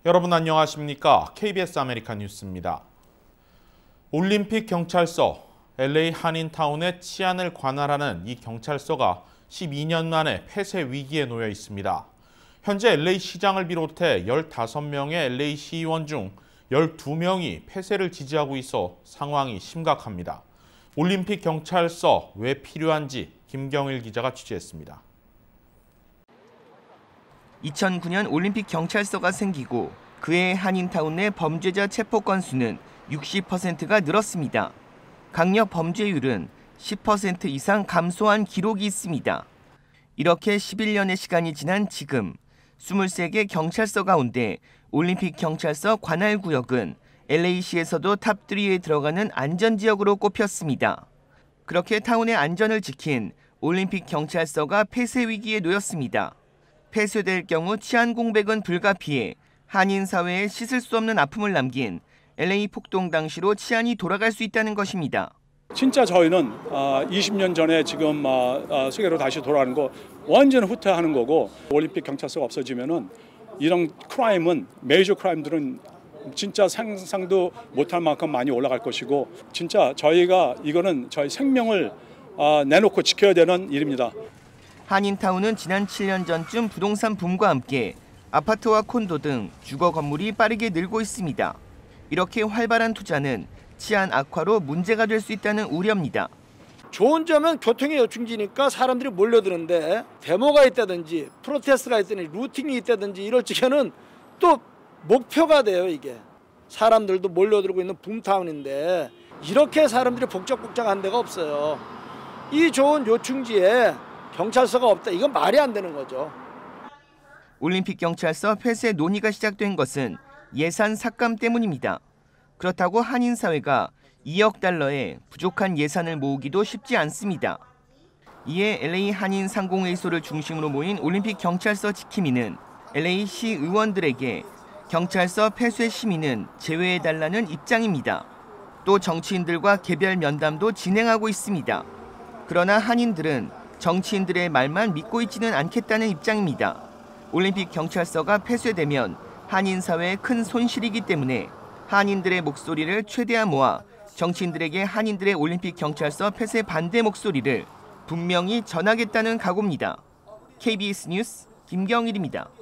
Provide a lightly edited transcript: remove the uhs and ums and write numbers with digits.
여러분 안녕하십니까? KBS 아메리칸 뉴스입니다. 올림픽 경찰서, LA 한인타운의 치안을 관할하는 이 경찰서가 12년 만에 폐쇄 위기에 놓여 있습니다. 현재 LA 시장을 비롯해 15명의 LA 시의원 중 12명이 폐쇄를 지지하고 있어 상황이 심각합니다. 올림픽 경찰서 왜 필요한지 김경일 기자가 취재했습니다. 2009년 올림픽 경찰서가 생기고 그해 한인타운 내 범죄자 체포 건수는 60%가 늘었습니다. 강력 범죄율은 10% 이상 감소한 기록이 있습니다. 이렇게 11년의 시간이 지난 지금 23개 경찰서 가운데 올림픽 경찰서 관할 구역은 LA시에서도 탑3에 들어가는 안전지역으로 꼽혔습니다. 그렇게 타운의 안전을 지킨 올림픽 경찰서가 폐쇄 위기에 놓였습니다. 폐쇄될 경우 치안 공백은 불가피해 한인 사회에 씻을 수 없는 아픔을 남긴 LA 폭동 당시로 치안이 돌아갈 수 있다는 것입니다. 진짜 저희는 20년 전에 지금 세계로 다시 돌아가는 거 완전 후퇴하는 거고, 올림픽 경찰서가 없어지면은 이런 크라임은, 메이저 크라임들은 진짜 상상도 못할 만큼 많이 올라갈 것이고, 진짜 저희가 이거는 저희 생명을 내놓고 지켜야 되는 일입니다. 한인타운은 지난 7년 전쯤 부동산 붐과 함께 아파트와 콘도 등 주거 건물이 빠르게 늘고 있습니다. 이렇게 활발한 투자는 치안 악화로 문제가 될 수 있다는 우려입니다. 좋은 점은 교통의 요충지니까 사람들이 몰려드는데, 데모가 있다든지 프로테스트가 있다든지 루팅이 있다든지 이럴 적에는 또 목표가 돼요. 이게 사람들도 몰려들고 있는 붐타운인데 이렇게 사람들이 복작복작한 데가 없어요. 이 좋은 요충지에 경찰서가 없다, 이건 말이 안 되는 거죠. 올림픽 경찰서 폐쇄 논의가 시작된 것은 예산 삭감 때문입니다. 그렇다고 한인 사회가 2억 달러의 부족한 예산을 모으기도 쉽지 않습니다. 이에 LA 한인 상공회의소를 중심으로 모인 올림픽 경찰서 지킴이는 LA 시 의원들에게 경찰서 폐쇄 심의는 제외해달라는 입장입니다. 또 정치인들과 개별 면담도 진행하고 있습니다. 그러나 한인들은 정치인들의 말만 믿고 있지는 않겠다는 입장입니다. 올림픽 경찰서가 폐쇄되면 한인 사회에 큰 손실이기 때문에 한인들의 목소리를 최대한 모아 정치인들에게 한인들의 올림픽 경찰서 폐쇄 반대 목소리를 분명히 전하겠다는 각오입니다. KBS 뉴스 김경일입니다.